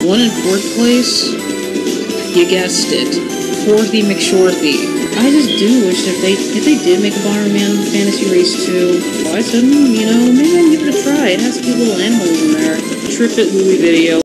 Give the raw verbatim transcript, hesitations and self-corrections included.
One in fourth place, you guessed it, Forthy McShorthy. I just do wish if they if they did make a Bomberman Fantasy Race two, I said, you know, maybe I'll give it a try. It has cute little animals in there. Trip It Louie video.